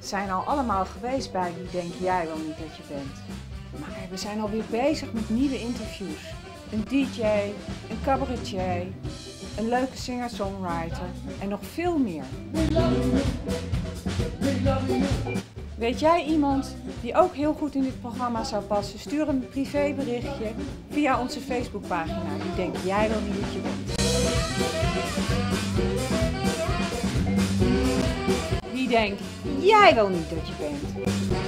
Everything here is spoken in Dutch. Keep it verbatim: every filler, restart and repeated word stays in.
zijn al allemaal geweest bij Wie denk jij wel niet dat je bent. Maar we zijn alweer bezig met nieuwe interviews. Een D J, een cabaretier, een leuke singer-songwriter en nog veel meer. Weet jij iemand die ook heel goed in dit programma zou passen? Stuur een privéberichtje via onze Facebookpagina. Wie denk jij wel niet dat je bent? Wie denk jij wel niet dat je bent?